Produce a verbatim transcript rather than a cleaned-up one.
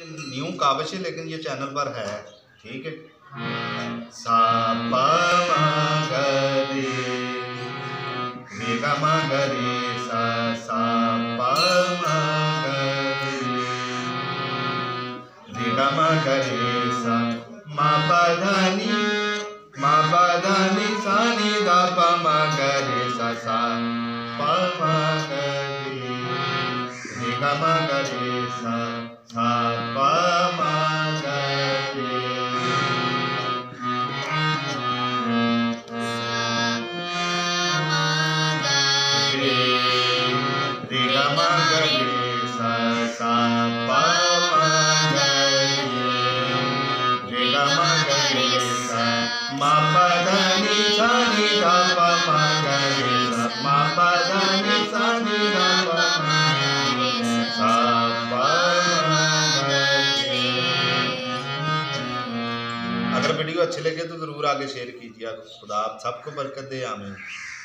New Kaavish है लेकिन ये चैनल पर है, ठीक है। सा प म ग रे रे ग म ग रे सा सा प म ग रे रे ग म ग रे सा म प ध नि म प ध नि सा नि ध प म ग रे सा सा प म ग रे रे ग म ग रे सा सा प म ग रे रे ग म ग रे सा सा प म ग रे रे ग म ग रे सा म प ध नि सा नि ध प म ग रे सा म प ध नि सा नि ध प म ग रे सा प म ग रे। अगर वीडियो अच्छी लगे तो ज़रूर आगे शेयर कीजिएगा। खुदा आप सबको बरकत दे, आमीन।